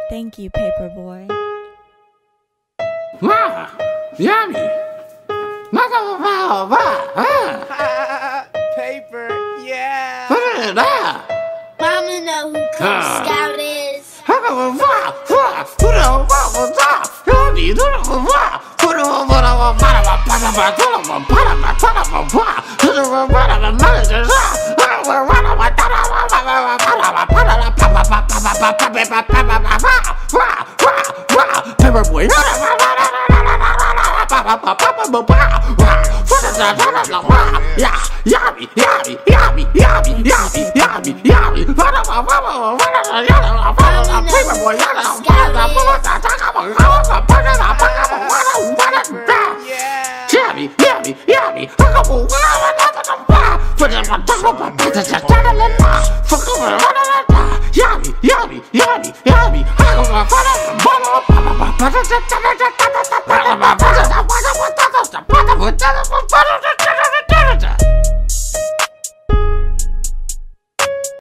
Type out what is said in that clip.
Thank you, Paperboy. Wow, YahMe. Paper, yeah. Mama know who Cook Scout is. Paperboy.